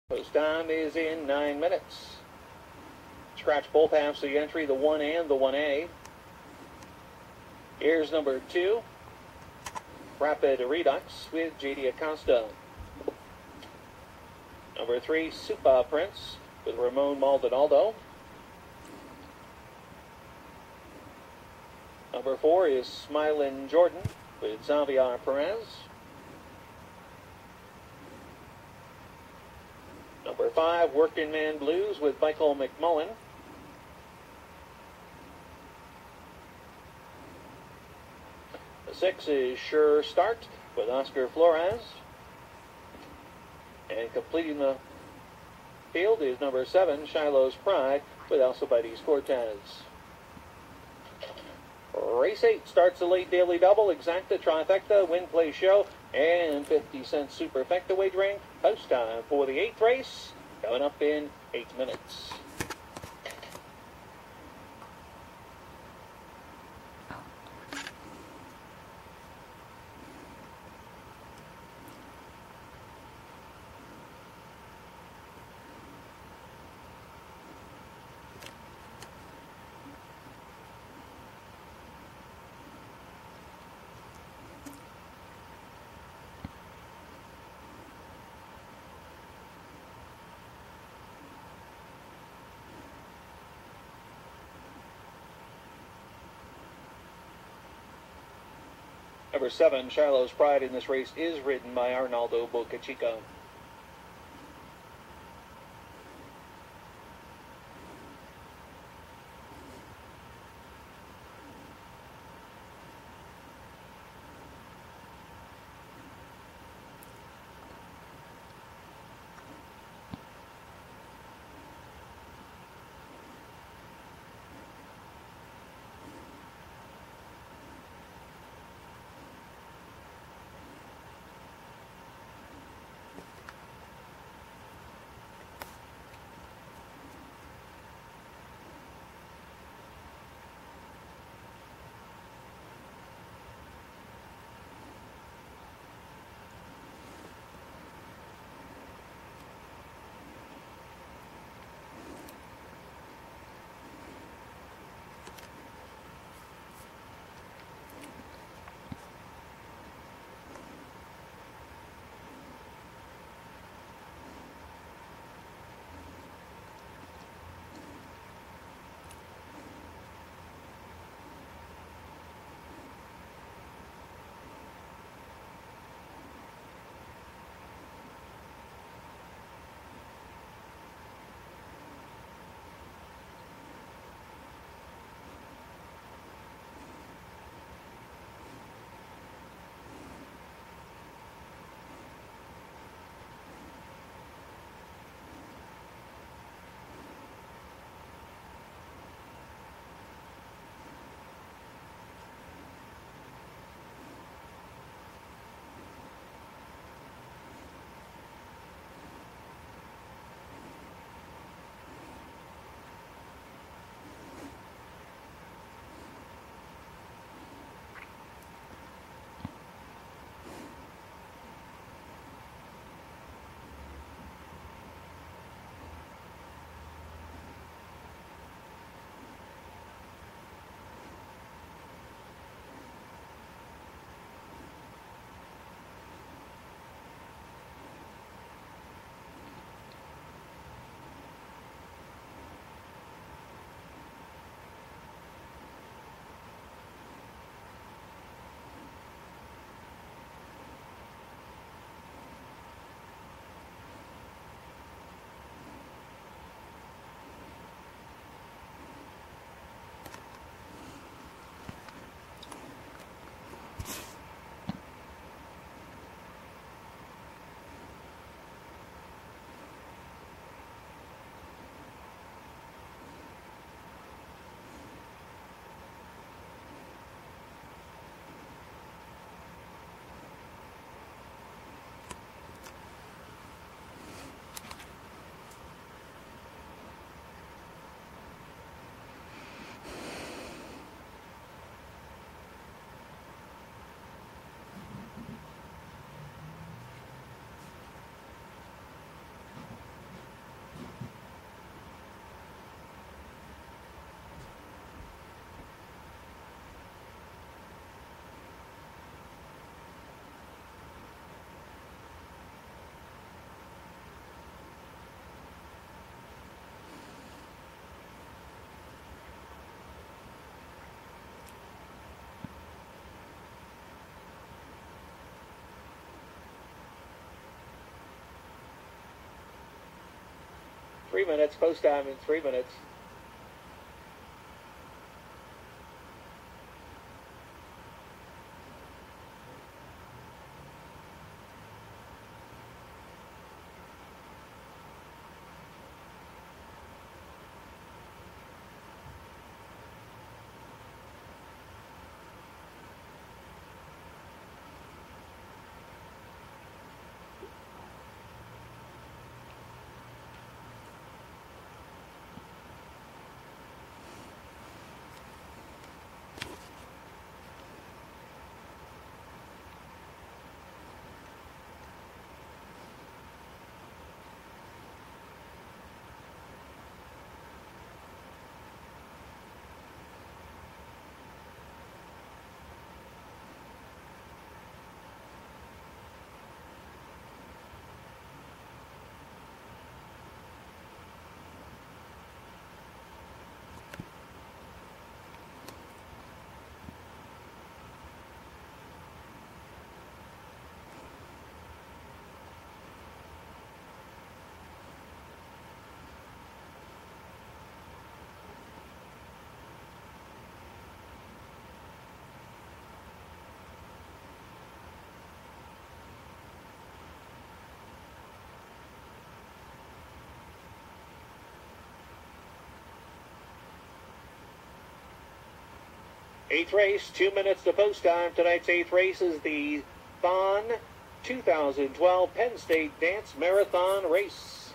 Post time is in 9 minutes. Scratch both halves of the entry, the 1 and the 1A. Here's number 2, Rapid Redux with J.D. Acosta. Number 3, Super Prince with Ramon Maldonado. Number 4 is Smilin' Jordan with Xavier Perez. Number 5, Working Man Blues with Michael McMullen. The 6 is Sure Start with Oscar Flores. And completing the field is number 7, Shiloh's Pride with Alcibiades Cortez. Race 8 starts the late daily double, exacta, trifecta, win, play, show, and 50-cent superfecta wagering. Post time for the 8th race, coming up in 8 minutes. Number 7, Shiloh's Pride in this race is ridden by Arnaldo Bocachica. 3 minutes, post time in 3 minutes. Eighth race, 2 minutes to post time. Tonight's eighth race is the Fonda 2012 Penn State Dance Marathon Race.